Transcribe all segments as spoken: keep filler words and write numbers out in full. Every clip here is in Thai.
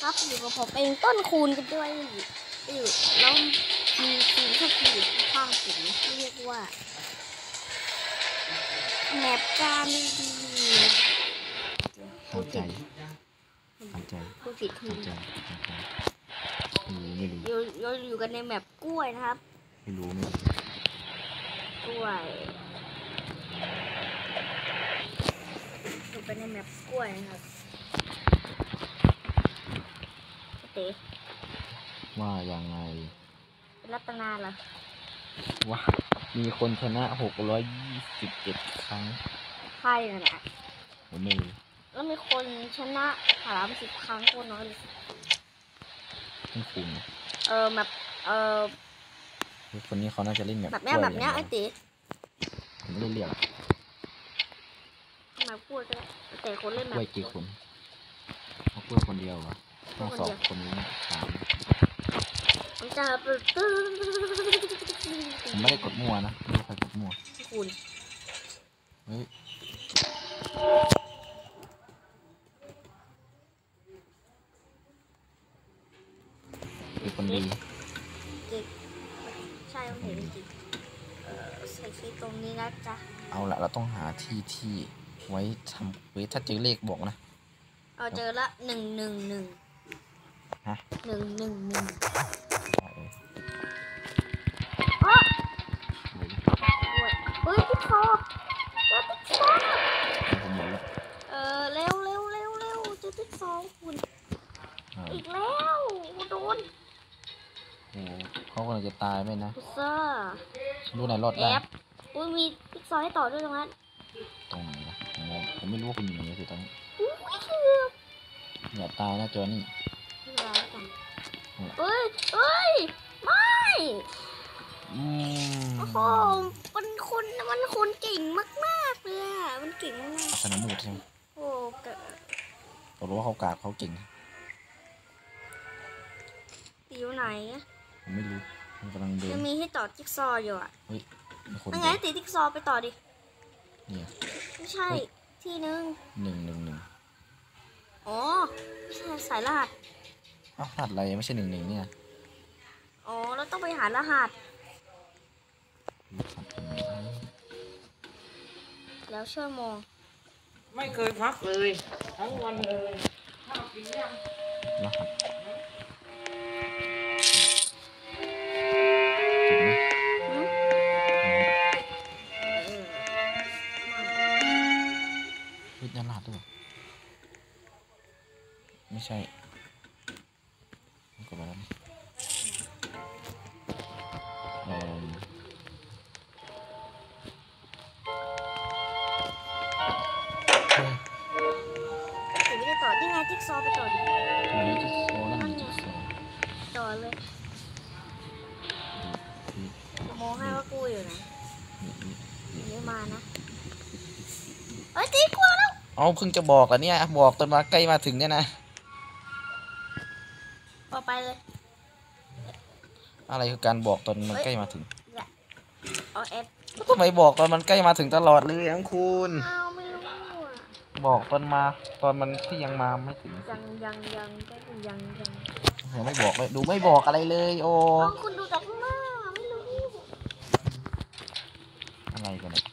ครับอยู่กับผมเองต้นคูณกันด้วยอยู่แล้วมีคูณก็คือข้างผมที่เรียกว่าแมปการดีเข้าใจเข้าใจผู้ผิดทีเข้าใจเข้าใจไม่รู้อยู่อยู่อยู่กันในแมปกล้วยนะครับไม่รู้ไม่รู้กล้วยอยู่กันในแมปกล้วยนะครับเต๋ว่ายังไงเป็นรัตนาเหรอว่ามีคนชนะหกร้อยยี่สิบเจ็ดครั้งใช่นั่นแหละผมไม่รู้แล้วมีคนชนะสามสิบครั้งคนน้อยเลยต้องคุณเออแบบเออคนนี้เขาน่าจะเล่นแบบแบบเนี้ยแบบเนี้ยไอ้ตีผมไม่ได้เรียกแบบกล้วยก็ได้แต่คนเล่นแบกบล้วยกี่คนเขากล้วยคนเดียวเหรอต้องสองคนนี้สามมันจะตึ๊ดผมไม่ได้กดมั่วนะไม่ได้ใครกดมั่วคุณเฮ้ยเป็นคนดีใช่ผมเห็นจริงเออใส่คลิปตรงนี้นะจ๊ะเอาละเราต้องหาที่ที่ไว้ทำเว้ยถ้าเจอเลขบอกนะเอาเจอละหนึ่งหนึ่งหนึ่งฮะหนึ่งหนึ่งหนึ่งเออเฮ้ยพี่คอแล้วพี่คอผมหมดแล้วเออเร็วเร็วเร็วเร็วเจอพี่คอคุณอ่าอีกแล้วโดนโอ้เขากำลังจะตายไหมนะพิซซ่ารู้ไหนรอดแอได้ปอุ้ยมีพิซซ่าให้ต่อด้วยตรงนั้นตรงไหนนะผมงงผมไม่รู้ว่าคุณอยู่ไหนสิตอนนี้อุ้ยเกือบอย่าตายนะจอนี่ไม่เป็นไรกันเฮ้ยเฮ้ยไม่อืมโอ้โหมันคนมันคนเก่งมากๆเลยอ่ะมันเก่งมากสนามมูดใช่ไหมโอ้เกิดเรารู้ว่าเขากากเขาเก่งตีอยู่ไหนผมไม่รู้มันกำลังเดิยันงมีให้ต่อจิ๊กซอว์อยู่อ่ะเฮ้ยมีคนยังเดิไงนตีจิ๊กซอว์ไปต่อดิเนี่ยไม่ใช่ที่นึงหนึ่งหนึ่งหนึ่งอ๋อไม่ใช่สายรหัสอ้าวรหัสอะไรไม่ใช่หนึ่งหนึ่งเนี่ยอ๋อเราต้องไปหารหัสรหัสตรงไหนแล้วช่วยมองไม่เคยพักเลยทั้งวันเลยข้าวกินยังรหัสถูกไหมหืมอ๋อเออเฮ้ยนั่นรหัสด้วยไม่ใช่กดไปแล้วนี่เอ่อตีไม่ได้ต่อยังไงจิ๊กซอว์ไปต่อดิตัวนี้จิ๊กซอว์นั่นมีจิ๊กซอว์ต่อเลยนี่จะมองให้ว่ากูอยู่ไหนนี่นี่นี่ไม่มานะเฮ้ยตีกลัวแล้วเอาเพิ่งจะบอกแล้วเนี่ยบอกตอนมาใกล้มาถึงเนี่ยนะต่อไปเลยอะไรคือการบอกตอนมันใกล้มาถึงเอาเอฟทำไมบอกตอนมันใกล้มาถึงตลอดเลยอังคุณอ้าวไม่รู้อ่ะบอกตอนมาตอนมันที่ยังมาไม่ถึงยังยังยังก็ยังยังยังยังไม่บอกเลยดูไม่บอกอะไรเลยโอ้เอาคุณดูจากข้างหน้าไม่รู้อะไรกันเนี่ย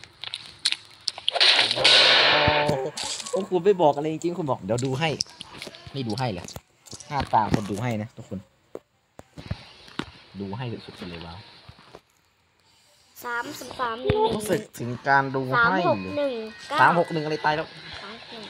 โอ้คุณไม่บอกอะไรจริงๆคุณบอกเดี๋ยวดูให้นี่ดูให้เลยหน้าตาคนดูให้นะทุกคน ดูให้สุดๆไปเลยว้าวสามสามสามหนึ่งหนึ่งรู้สึกถึงการดูสามให้หกหนึ่งเก้าสามหกหนึ่งอะไรตายแล้วสามหนึ่ง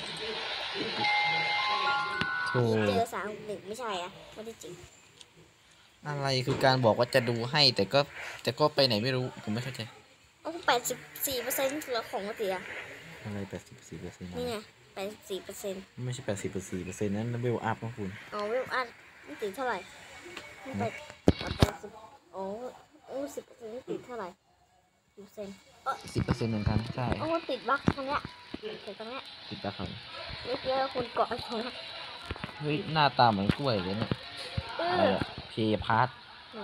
โธ่เจอสามหกหนึ่งไม่ใช่อ่ะไม่ได้จริงอะไรคือการบอกว่าจะดูให้แต่ก็แต่ก็ไปไหนไม่รู้ผมไม่เข้าใจโอ้แปดสิบสี่เปอร์เซ็นต์เหลือของเสียอะไรแปดสิบสี่เปอร์เซ็นต์นี่ไงแปดสิบสี่เปอร์เซ็นต์ไม่ใช่แปดสิบเปอร์เซ็นต์เปอร์เซ็นต์นั้นเวลอัพนะคุณอ๋อเวลอันนี่ติดเท่าไหร่นี่แปดแปดสิบโอ้โอ้สิบเปอร์เซ็นต์นี่ติดเท่าไหร่สิบเปอร์เซ็นต์เออสิบเปอร์เซ็นต์เหมือนกันใช่โอ้ติดบั๊กตรงเนี้ยติดตรงเนี้ยติดตาเขาเมื่อกี้คุณเกาะตรงเนี้ยเฮ้ยหน้าตาเหมือนกล้วยเลยเนี่ยเออะไรออะเพย์พาร์ทไหน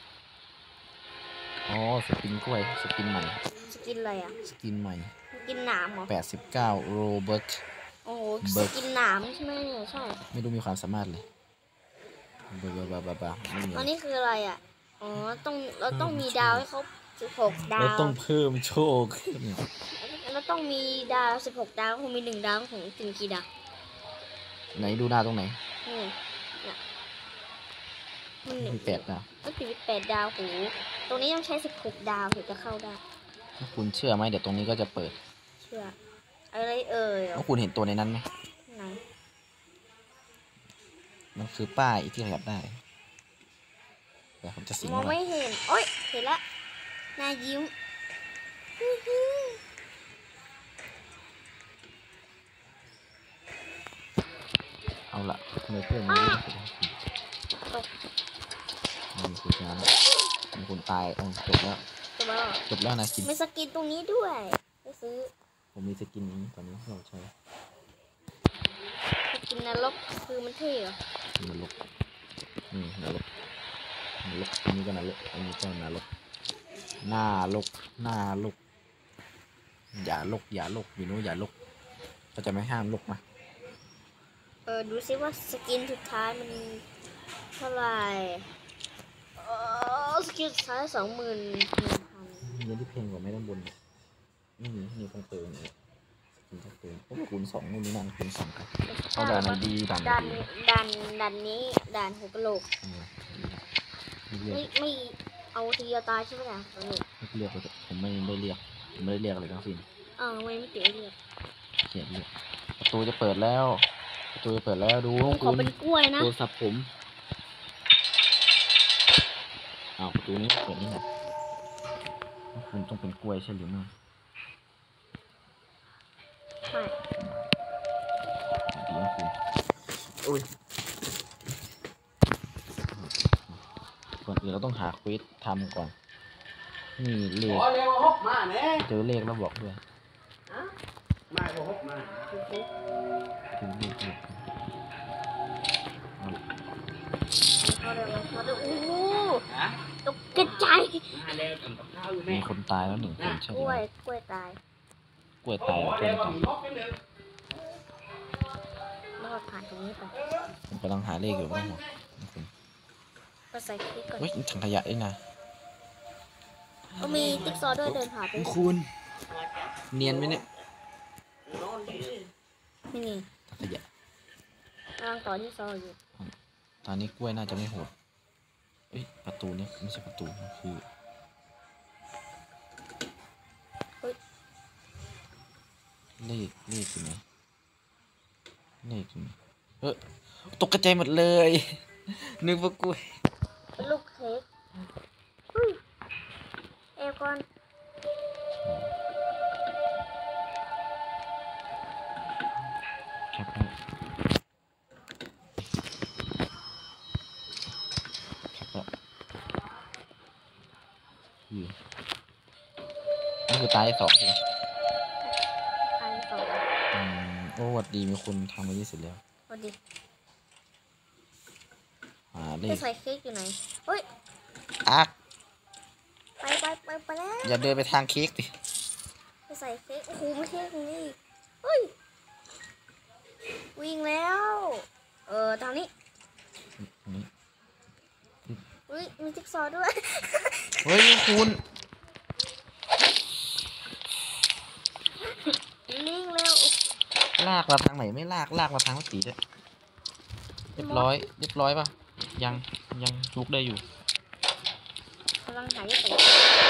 อ๋อสกินกล้วยสกินใหม่จะกินอะไรอ่ะสกินใหม่กินหนามเหรอแปดสิบเก้าโรเบิร์ตโอ้โหเบิสกกินหนามใช่ไหมเนี่ยใช่ไม่รู้มีความสามารถเลยบ้าบ้าบ้าบ้าไม่มีตอนนี้คืออะไรอ่ะอ๋อต้องเราต้องมีดาวให้ครบสิบหกดาเราวต้องเพิ่มโชคแล้วต้องมีดาวสิบหกดาวคงมีหนึ่งดาวของถึงกี่ดาวไหนดูหน้าตรงไหนนี่เนี่ยมันหนึ่งมีแปดดาวมันถึงแปดดาวโหตรงนี้ต้องใช้สิบหกดาวถึงจะเข้าได้ถ้าคุณเชื่อไหมเดี๋ยวตรงนี้ก็จะเปิดเชื่ออะไรเอ่ยถ้าคุณเห็นตัวในนั้นไหมไหนมันคือป้ายที่ขยับได้เดี๋ยวผมจะสิงมองไว้ไม่เห็นโอ๊ยเห็นละนายยิ้มอื้อหือเอาละทำไมเพื่อนมันไม่ได้ตกมันคือการมีคนตายอ๋อจบแล้วตัวบ้าจบแล้วนะกินมีสกินตรงนี้ด้วยไปซื้อผมมีสกินนี้ตอนนี้เราใช้สกินนรกคือมันเท่เหรอนรกนี่นรกนรกอันนี้ก็นรกอันนี้ก็นรกหน้าลกหน้าลกอย่าลกอย่าลกอยู่นู้นอย่าลกก็จะไม่ห้ามลกมาเออดูซิว่าสกินสุดท้ายมันเท่าไหร่เออสกินสุดท้ายสองหมื่นหนึ่งพันเงินที่เพลงกว่าไม่ต้องบนไม่มีนี่ต้องเติมเลยสกินต้องเติมโอ้คูณสองนู่นนี่นั่นคูณสองครับเอาด่านไหนดีด่านไหนด่านดีด่านด่านนี้ด่านหัวกะโหลกเออไม่เรียไม่กไม่เอาทีเดียวตายใช่ไหมด่านหัวกะโหลกไม่เรียกเลยผมไม่ได้เรียกผมไม่ได้เรียกอะไรทั้งสิ้นอ้าวทำไมไม่ติดเรียกเขียนเรียกประตูจะเปิดแล้วประตูจะเปิดแล้วดูขอคุณเป็นกล้วยนะโทรศัพท์ผมอ้าวประตูนี้เปิดนี่ไงคุณต้องเป็นกล้วยใช่หรือไม่ไม่ดีนะคุณอุ้ยก่อนอื่นเราต้องหาควิสทำก่อนนี่เลขขอเร็วหกมาแน่เจอเลขแล้วบอกด้วยมาก็หกมาถึงเลขเลขเอาละเขาเดินมาเขาเดินโอ้โหฮะตกกระจายมาเร็วทำกับข้าวอยู่แม่มีคนตายแล้วหนึ่งคนใช่กไหล้มวยกล้วยตายกล้วยตายแล้วเร็เพื่อนวตายหกไปเลยรอดผ่านตรงนี้ไปผมกำลังหาเลขอยู่ไม่หมดคุณก็ใส่คลิปก่อนเฮ้ยถังขยะเองนะก็มีติ๊กซอว์ด้วยเดินผ่านไปคุณเนียนไหมเนี่ยนอนดิไม่มีถังขยะกำลังต่อที่ซอว์อยู่ตอนนี้กล้วยน่าจะไม่โหดเอ้ยประตูเนี่ยไม่ใช่ประตูมันคือเลขเลขอยู่ไหนเลขอยู่ไหนเออตกกระจายหมดเลย นึกว่ากล้วยเป็นลูกเค้กอุ้ยเอวก่อนแคปแล้วแคปแล้วอยู่นี่คือตายสองใช่ไหมอันสองอืมโอ้หวัดดีมีคนทำมาที่เสร็จแล้วพอดีหาเลจะขใส่เค้กอยู่ไหนเฮ้ยอักไปไปไปไปแล้วอย่าเดินไปทางเค้กดิจะใส่เค้กโอ้โหไม่เค้กตรงนี้เฮ้ยวิ่งแล้ว เออทางนี้อันนี้อุ้ยมีจิ๊กซอว์ด้วยเฮ้ยคุณวิ่งแล้วลากมาทางไหนไม่ลากลากมาทางวัดตีด้วยเรียบร้อยเรียบร้อยป่ะยังยังลุกได้อยู่กำลังหาที่ตก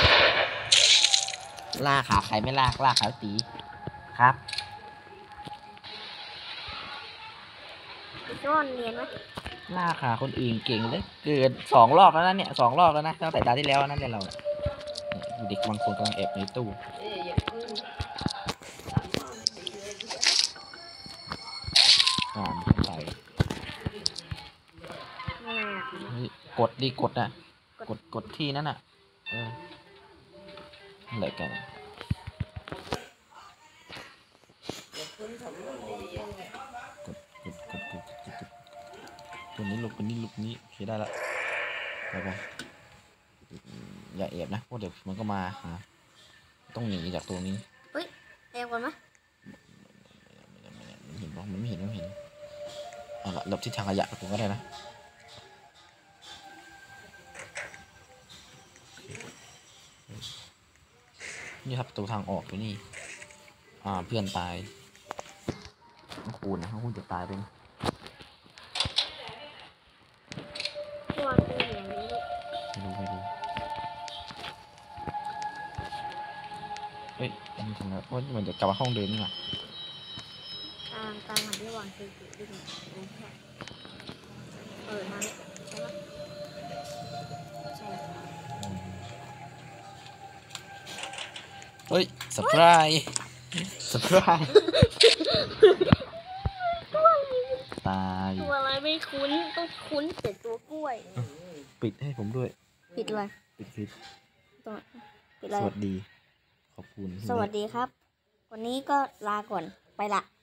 ลากขาใครไม่ลากลากขาวัดตีครับย้อนเนียนไหมลากขาคนอื่นเก่งเลยเกินสองรอบแล้วนะเนี่ยสองรอบแล้วนะตั้งแต่ตาที่แล้วนั่นเนี่ยเราเนี่ยเด็กบางคนกำลังแอบในตู้เอ้ยอย่าพึ่งอ่านเข้าไปไม่น่าเฮ้ยกดดีกดนะกดกดที่นั่นน่ะเอออะไรกันอย่าพึ่งทำคนดีกดกดกดกดกดกดตัวนี้ลูกตัวนี้ลูกนี้โอเคได้ละไปไปอย่าแอบนะเพราะเดี๋ยวมันก็มาหาต้องหนีจากตัวนี้เอวก่อนไหมมันเห็นมันไม่เห็นมันไม่เห็นเอาละหลบที่ทางขยะผมก็ได้นะนี่ครับประตูทางออกอยู่นี่อ่าเพื่อนตายน้องคูณนะน้องคูณจะตายไปนะวางตัวอย่างนี้ไม่รู้ไม่รู้เอ้ยอันนี้ทำไงว่ามันจะกลับมาห้องเดิมนี่หว่าตามตามหาที่วางคือดึงเออมาเนี่ยใช่ไหมใช่เฮ้ยเซอร์ไพรส์เซอร์ไพรส์ตายตัวอะไรไม่คุ้นต้องคุ้นแต่ตัวกล้วยปิดให้ผมด้วยปิดอะไรปิดคลิปตัวปิดอะไรสวัสดี ขอบคุณสวัสดีครับ วันนี้ก็ลาก่อนไปละ